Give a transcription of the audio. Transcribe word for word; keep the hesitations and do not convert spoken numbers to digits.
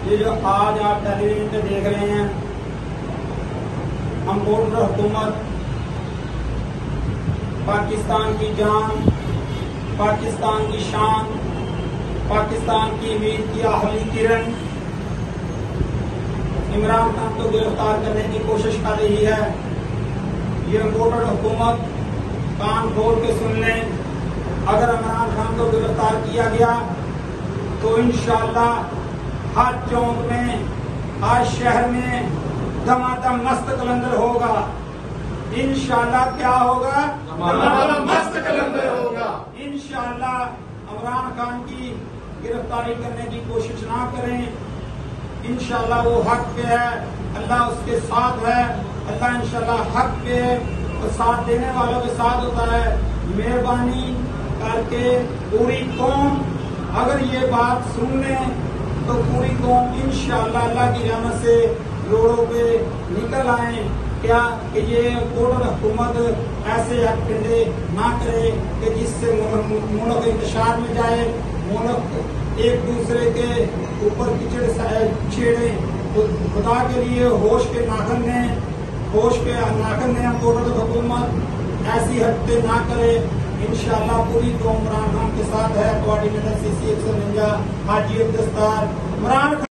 ये जो आज आप टेलीविजन पे देख रहे हैं, हम मॉडर्न हुकूमत, पाकिस्तान की जान, पाकिस्तान की शान, पाकिस्तान की उम्मीद की आखिरी किरण इमरान खान को गिरफ्तार करने की कोशिश कर रही है। ये मॉडर्न हुकूमत कान खोल के सुन लें, अगर इमरान खान को गिरफ्तार किया गया तो इंशाअल्लाह हर चौक में, हर शहर में दमादम मस्त कलंदर होगा। इंशाअल्लाह क्या होगा? दमादम मस्त कलंदर होगा। इंशाअल्लाह इमरान खान की गिरफ्तारी करने की कोशिश ना करें। इंशाअल्लाह वो हक पे है, अल्लाह उसके साथ है। अल्लाह इंशाअल्लाह हक पे है और साथ देने वालों के साथ होता है। मेहरबानी करके पूरी कौम अगर ये बात सुन ले तो पूरी कौम इंशाअल्लाह अल्लाह की रहमत से रोडों पे निकल आए। क्या कि ये मॉडर्न हुकूमत ऐसे एक्टिंडे ना करे कि जिससे मुल्क इंतशार में जाए, मुल्क एक दूसरे के ऊपर कीचड़ छेड़े। तो खुदा के लिए होश के नाखन ने होश के नाखन ने मॉडर्न हुकूमत ऐसी हरकतें ना करे। इंशाअल्लाह पूरी कौम इमरान खान के साथ है। पार्टी नेता सी सी एक सौ उनंजा हाजी दस्तार इमरान